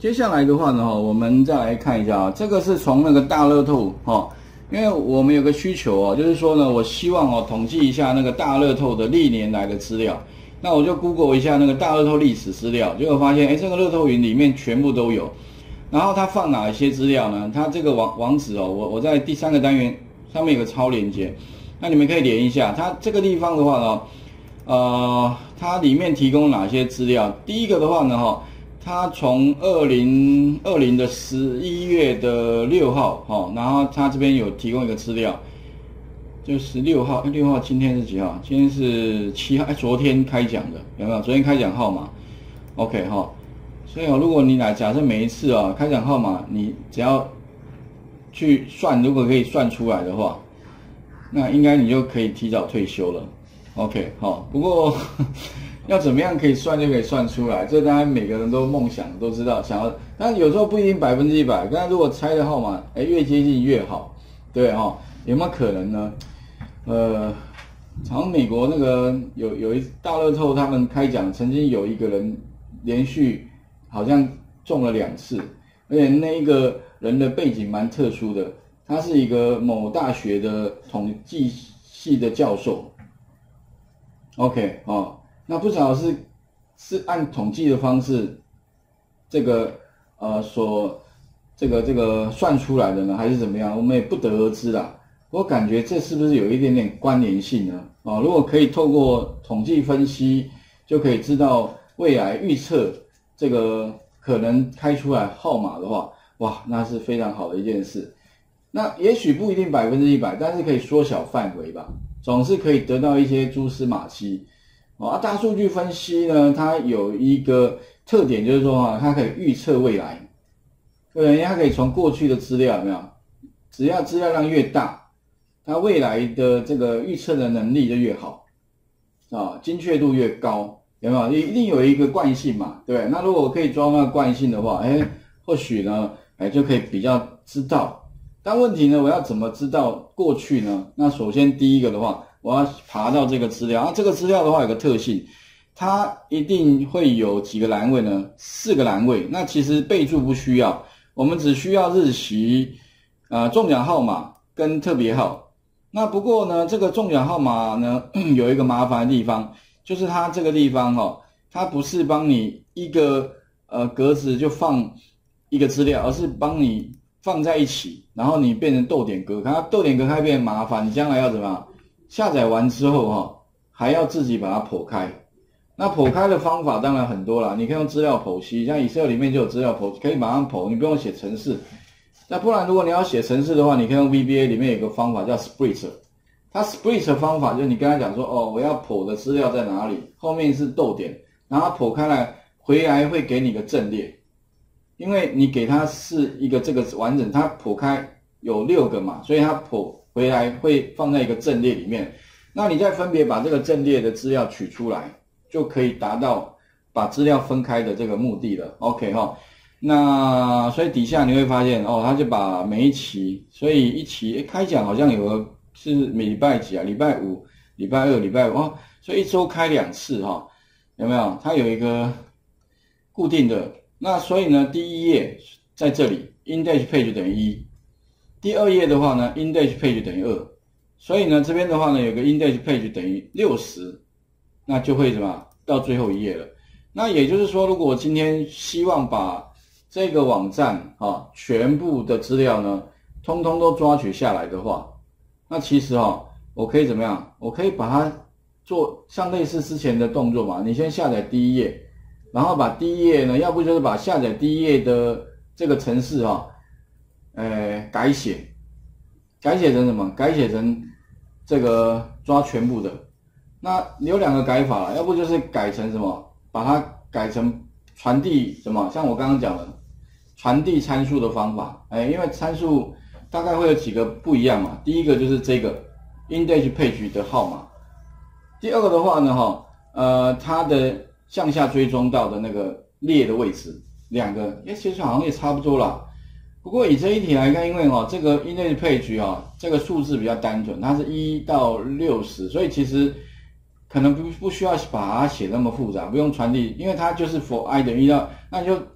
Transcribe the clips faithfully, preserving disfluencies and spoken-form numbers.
接下来的话呢，我们再来看一下啊，这个是从那个大乐透哈，因为我们有个需求哦，就是说呢，我希望哦统计一下那个大乐透的历年来的资料，那我就 Google 一下那个大乐透历史资料，结果发现哎，这个乐透云里面全部都有，然后它放哪一些资料呢？它这个网网址哦，我我在第三个单元上面有个超连结，那你们可以连一下，它这个地方的话呢，呃，它里面提供哪些资料？第一个的话呢，哈。它从二零二零的十一月的六号，哈，然后它这边有提供一个资料，就是六号，六号今天是几号？今天是七号，哎，昨天开奖的，有没有？昨天开奖号码 ，OK 哈。所以哦，如果你来假设每一次啊、哦、开奖号码，你只要去算，如果可以算出来的话，那应该你就可以提早退休了 ，OK 好。不过要怎么样可以算就可以算出来？这当然每个人都梦想都知道，想要，但有时候不一定百分之一百。但如果猜的号码，哎，越接近越好，对哈、哦？有没有可能呢？呃，好像美国那个有有一大乐透，他们开奖，曾经有一个人连续好像中了两次，而且那一个人的背景蛮特殊的，他是一个某大学的统计系的教授。OK 哦。那不晓得是是按统计的方式，这个呃所这个这个算出来的呢，还是怎么样？我们也不得而知啦。我感觉这是不是有一点点关联性呢？啊、哦，如果可以透过统计分析，就可以知道未来预测这个可能开出来号码的话，哇，那是非常好的一件事。那也许不一定百分之一百，但是可以缩小范围吧，总是可以得到一些蛛丝马迹。啊，大数据分析呢，它有一个特点，就是说啊，它可以预测未来，对，因为它可以从过去的资料有没有，只要资料量越大，它未来的这个预测的能力就越好，啊，精确度越高，有没有？一定有一个惯性嘛，对不对？那如果我可以抓那个惯性的话，哎，或许呢，哎，就可以比较知道。但问题呢，我要怎么知道过去呢？那首先第一个的话，我要爬到这个资料，啊，这个资料的话有个特性，它一定会有几个栏位呢？四个栏位。那其实备注不需要，我们只需要日期、呃中奖号码跟特别号。那不过呢，这个中奖号码呢有一个麻烦的地方，就是它这个地方哈、哦，它不是帮你一个呃格子就放一个资料，而是帮你放在一起，然后你变成逗点格，它逗点格开变麻烦，你将来要怎么样？下载完之后哈，还要自己把它剖开。那剖开的方法当然很多啦，你可以用资料剖析，像 Excel 里面就有资料剖，可以马上剖，你不用写程式。那不然如果你要写程式的话，你可以用 V B A 里面有个方法叫 Split。它 Split 的方法就是你跟他讲说，哦，我要剖的资料在哪里，后面是逗点，然后它剖开来，回来会给你个阵列，因为你给它是一个这个完整，它剖开有六个嘛，所以它剖回来会放在一个阵列里面，那你再分别把这个阵列的资料取出来，就可以达到把资料分开的这个目的了。OK 哈，那所以底下你会发现哦，他就把每一期，所以一期诶开奖好像有个是每礼拜几啊？礼拜五、礼拜二、礼拜五哦，所以一周开两次哈，有没有？它有一个固定的，那所以呢，第一页在这里 index page 等于一。第二页的话呢 ，index page 等于二，所以呢，这边的话呢，有个 index page 等于六十，那就会什么到最后一页了。那也就是说，如果我今天希望把这个网站啊全部的资料呢，通通都抓取下来的话，那其实啊，我可以怎么样？我可以把它做像类似之前的动作嘛，你先下载第一页，然后把第一页呢，要不就是把下载第一页的这个程式啊。呃，改写，改写成什么？改写成这个抓全部的。那有两个改法啦，要不就是改成什么？把它改成传递什么？像我刚刚讲的传递参数的方法。哎，因为参数大概会有几个不一样嘛。第一个就是这个 index page 的号码。第二个的话呢，哈，呃，它的向下追踪到的那个列的位置，两个，哎，其实好像也差不多啦。不过以这一题来看，因为哦这个 index page 哦这个数字比较单纯，它是一到六十，所以其实可能不不需要把它写那么复杂，不用传递，因为它就是 for i 等于一到，那你就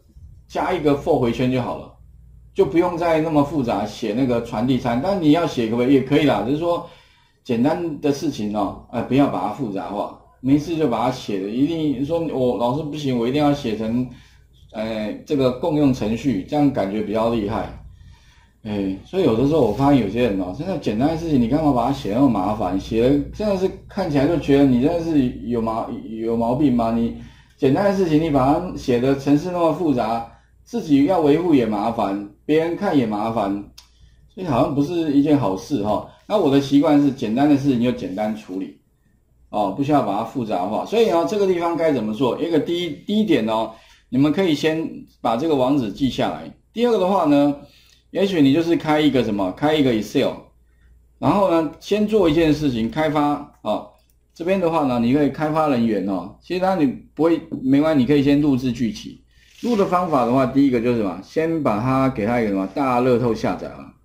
加一个 for 回圈就好了，就不用再那么复杂写那个传递参。但你要写可不可以？也可以啦，只是说简单的事情哦，哎，不要把它复杂化。没事就把它写的，一定说我老师不行，我一定要写成，呃，这个共用程序，这样感觉比较厉害。哎，所以有的时候我发现有些人哦，真的简单的事情，你干嘛把它写那么麻烦？写的真的是看起来就觉得你真的是有毛有毛病吗？你简单的事情，你把它写的程式那么复杂，自己要维护也麻烦，别人看也麻烦，所以好像不是一件好事哈、哦。那我的习惯是简单的事情就简单处理，哦，不需要把它复杂化。所以呢，这个地方该怎么做？一个第一第一点哦，你们可以先把这个网址记下来。第二个的话呢，也许你就是开一个什么，开一个 Excel， 然后呢，先做一件事情，开发啊、哦。这边的话呢，你可以开发人员哦，其实它你不会没关系，你可以先录制剧集。录的方法的话，第一个就是什么，先把它给它一个什么大乐透下载啊，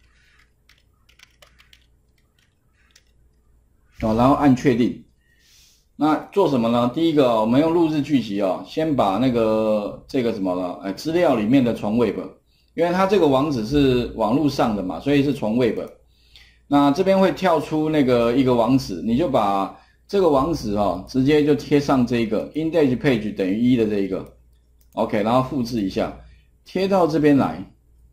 哦，然后按确定。那做什么呢？第一个、哦，我们用录制剧集哦，先把那个这个什么呢？哎，资料里面的从 Web， 因为它这个网址是网络上的嘛，所以是从 Web。那这边会跳出那个一个网址，你就把这个网址哦，直接就贴上这个 index page 等于一的这一个 ，OK， 然后复制一下，贴到这边来，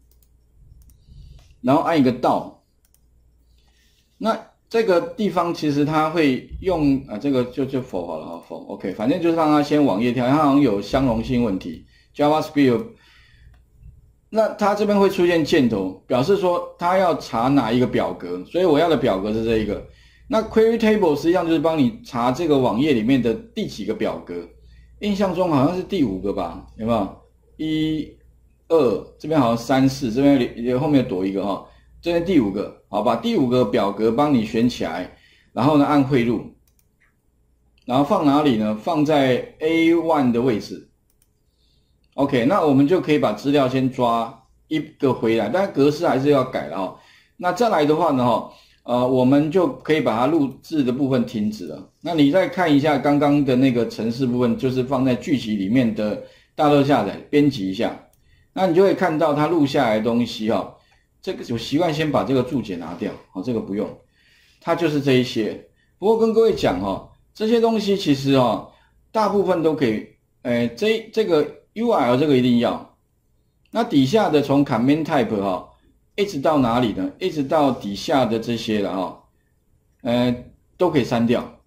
然后按一个到。那这个地方其实它会用啊，这个就就否好了啊，否 OK， 反正就是让它先网页跳，它好像有相容性问题 ，JavaScript。那它这边会出现箭头，表示说它要查哪一个表格，所以我要的表格是这一个。那 Query Table 实际上就是帮你查这个网页里面的第几个表格，印象中好像是第五个吧，有没有？一、二，这边好像三四，这边后面躲一个哈，这边第五个，好，把第五个表格帮你选起来，然后呢按汇入，然后放哪里呢？放在 A 一 的位置。OK， 那我们就可以把资料先抓一个回来，但格式还是要改了哈。那再来的话呢，哈，呃，我们就可以把它录制的部分停止了。那你再看一下刚刚的那个程式部分，就是放在剧集里面的大乐下载，编辑一下，那你就会看到它录下来的东西哈。这个我习惯先把这个注解拿掉，好，这个不用，它就是这一些。不过跟各位讲哈，这些东西其实哈，大部分都可以，诶，这这个。U R L 这个一定要，那底下的从 command type 哈，一直到哪里呢？一直到底下的这些了哈，呃，都可以删掉。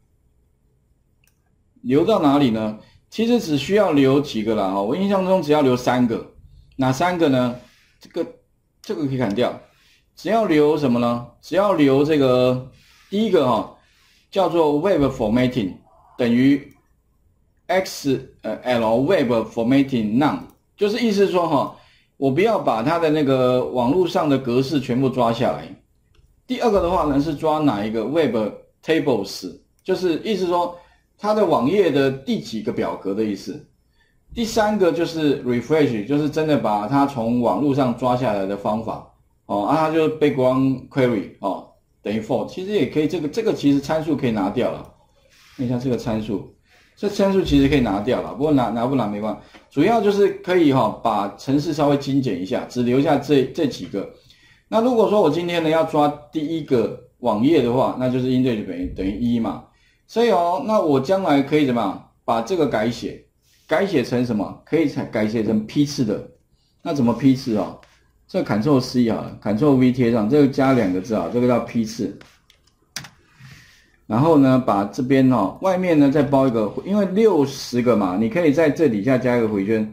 留到哪里呢？其实只需要留几个啦哈，我印象中只要留三个，哪三个呢？这个这个可以砍掉，只要留什么呢？只要留这个第一个哈，叫做 Web Formatting 等于。X 呃 L Web Formatting None， 就是意思说哈，我不要把它的那个网络上的格式全部抓下来。第二个的话呢是抓哪一个 Web Tables， 就是意思说它的网页的第几个表格的意思。第三个就是 Refresh， 就是真的把它从网络上抓下来的方法哦，啊它就是 Background Query 哦等于 for， 其实也可以，这个这个其实参数可以拿掉了。看一下这个参数。这参数其实可以拿掉了，不过拿拿不拿没关系，主要就是可以哈、哦、把程式稍微精简一下，只留下这这几个。那如果说我今天呢要抓第一个网页的话，那就是 index 等于等于一嘛。所以哦，那我将来可以怎么样把这个改写，改写成什么？可以改写成批次的。那怎么批次啊、哦？这 Ctrl C 好了 ，Ctrl V 贴上，这个加两个字啊，这个叫批次。然后呢，把这边哦，外面呢再包一个，因为六十个嘛，你可以在这底下加一个回圈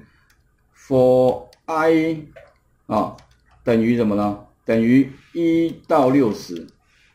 ，for i 啊、哦、等于什么呢？等于一到六十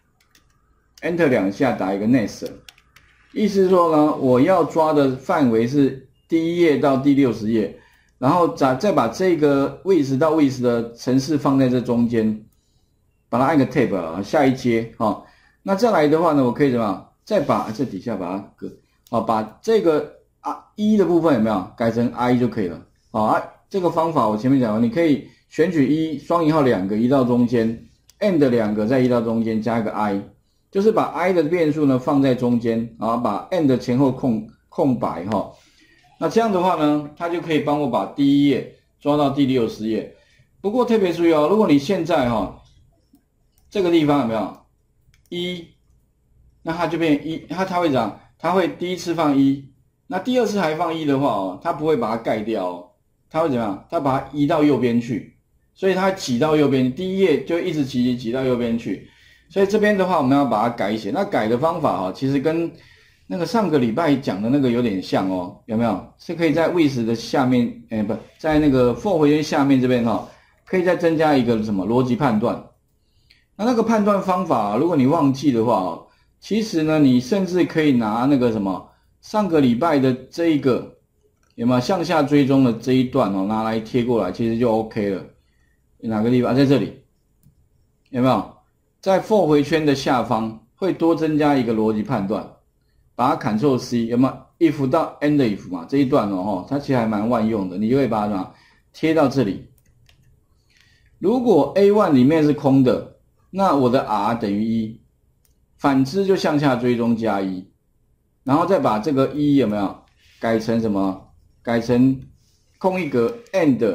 ，Enter 两下打一个 next， 意思是说呢，我要抓的范围是第一页到第六十页，然后再再把这个位置到位置的程式放在这中间，把它按个 tab 啊，下一阶啊。哦那再来的话呢，我可以怎么样？再把这底下把它隔啊，把这个啊一的部分有没有改成 I 就可以了啊？这个方法我前面讲了，你可以选取一双引号两个移到中间 ，and 两个再移到中间加一个 I， 就是把 I 的变数呢放在中间啊，把 and 前后空空白哈。 那这样的话呢，它就可以帮我把第一页抓到第六十页。不过特别注意哦，如果你现在哈、哦、这个地方有没有一，那它就变一，它它会怎样？它会第一次放一，那第二次还放一的话哦，它不会把它盖掉哦，它会怎么样？它把它移到右边去，所以它挤到右边，第一页就一直挤挤挤到右边去。所以这边的话，我们要把它改写。那改的方法哈，其实跟那个上个礼拜讲的那个有点像哦，有没有？是可以在 with 的下面，哎，不在那个 for 回圈下面这边哈，可以再增加一个什么逻辑判断。那那个判断方法，如果你忘记的话哦，其实呢，你甚至可以拿那个什么上个礼拜的这一个有没有向下追踪的这一段哦，拿来贴过来，其实就 OK 了。哪个地方？在这里有没有？在 for 回圈的下方会多增加一个逻辑判断。把它 Ctrl C 有没有 if 到 end if 嘛，这一段哦，它其实还蛮万用的，你就会把它贴到这里。如果 A 一 里面是空的，那我的 R 等于一，反之就向下追踪加一，然后再把这个一有没有改成什么？改成空一格 and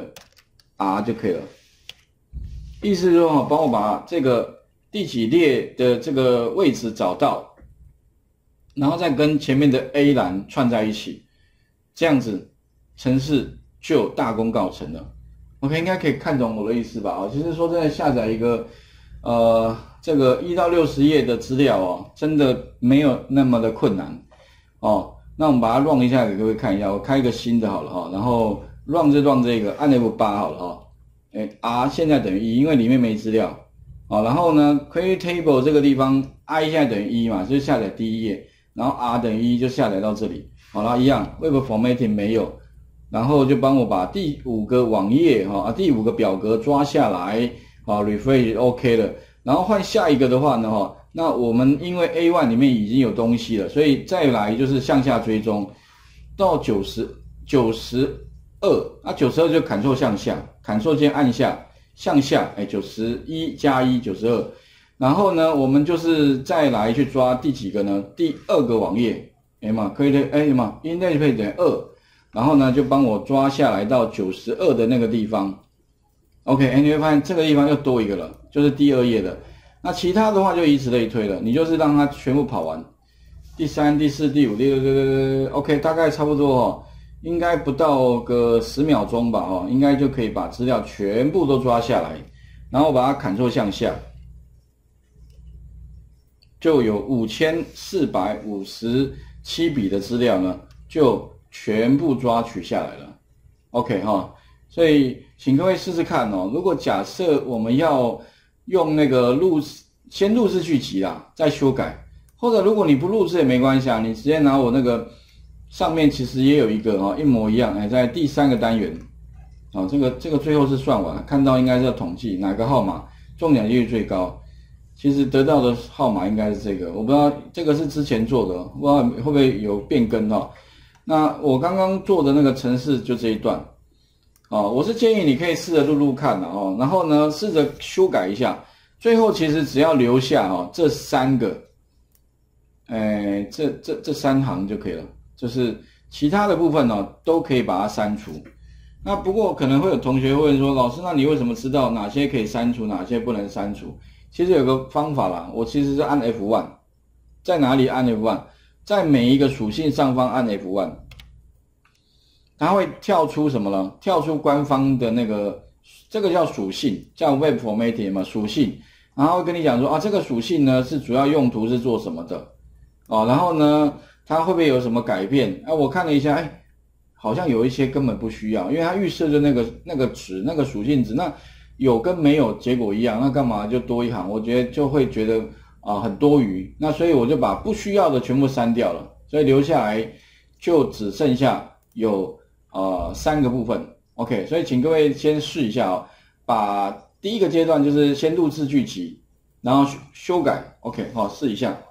R 就可以了。意思是说，帮我把这个第几列的这个位置找到。然后再跟前面的 A 栏串在一起，这样子程式就大功告成了。OK， 应该可以看懂我的意思吧？哦，其实说真的，下载一个呃这个一到六十页的资料哦，真的没有那么的困难哦。那我们把它 run 一下给各位看一下，我开一个新的好了哈、哦，然后 run 就 run 这个，按 F 八 好了哈、哦。哎 ，R 现在等于一，因为里面没资料。好、哦，然后呢 ，create table 这个地方 I 现在等于一嘛，就是下载第一页。然后 R 等于一就下载到这里，好了，一样 Web Formatting 没有，然后就帮我把第五个网页哈啊第五个表格抓下来，好 refresh OK 了，然后换下一个的话呢哈，那我们因为 A 一 里面已经有东西了，所以再来就是向下追踪到九十、九十二，那九十二就 Ctrl 向下 ，Ctrl 键按下向下，哎九十一加一九十二。然后呢，我们就是再来去抓第几个呢？第二个网页，哎嘛，可以的，哎嘛 ，index 配等于二，然后呢就帮我抓下来到九十二的那个地方。OK， 哎，你会发现这个地方又多一个了，就是第二页的。那其他的话就以此类推了，你就是让它全部跑完。第三、第四、第五、第六、第六 ，OK， 大概差不多哦，应该不到个十秒钟吧，哦，应该就可以把资料全部都抓下来，然后把它Ctrl向下。就有五千四百五十七笔的资料呢，就全部抓取下来了。OK 哈，所以请各位试试看哦。如果假设我们要用那个录先录制剧集啦，再修改，或者如果你不录制也没关系啊，你直接拿我那个上面其实也有一个哈一模一样，哎，在第三个单元，啊，这个这个最后是算完，看到应该是要统计哪个号码中奖几率最高。其实得到的号码应该是这个，我不知道这个是之前做的，不知道会不会有变更哈。那我刚刚做的那个程式就这一段，哦，我是建议你可以试着录录看的哦，然后呢试着修改一下，最后其实只要留下哦这三个，哎，这这这三行就可以了，就是其他的部分呢都可以把它删除。那不过可能会有同学问说，老师，那你为什么知道哪些可以删除，哪些不能删除？其实有个方法啦，我其实是按 F 一， 在哪里按 F 一， 在每一个属性上方按 F 一， 它会跳出什么呢？跳出官方的那个，这个叫属性，叫 Web Formatting 嘛，属性，然后会跟你讲说啊，这个属性呢是主要用途是做什么的，哦，然后呢，它会不会有什么改变？啊，我看了一下，哎，好像有一些根本不需要，因为它预设的那个那个值，那个属性值，那有跟没有结果一样，那干嘛就多一行？我觉得就会觉得啊、呃、很多余，那所以我就把不需要的全部删掉了，所以留下来就只剩下有呃三个部分。OK， 所以请各位先试一下哦，把第一个阶段就是先录制剧集，然后修改 ，OK， 好，试一下。